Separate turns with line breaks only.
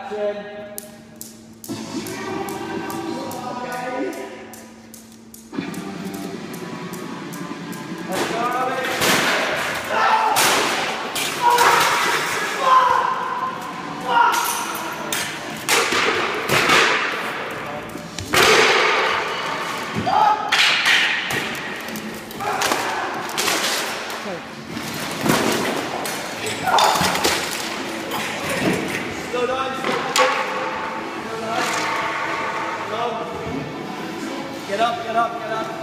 Action. Let's go, Robby. Slow down, slow down. Slow. Get up, get up, get up.